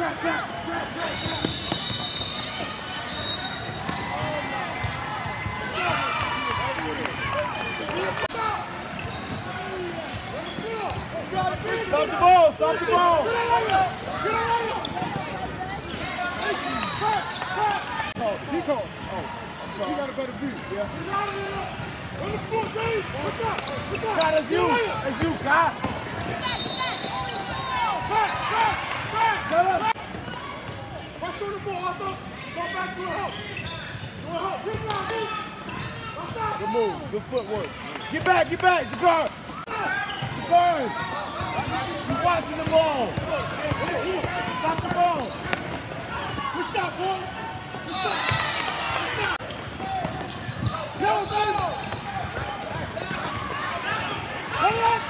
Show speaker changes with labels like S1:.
S1: Stop the ball! Stop the ball! He called. Oh, you got a better view, yeah? God, that's you! That's you, God!
S2: Watch on the ball, Arthur. Go back to a help.
S1: Good move, good footwork. Get back, the guard! The guard! He's watching the ball! Stop the ball!
S2: Good shot, boy! Good shot! Go, go! Hold on!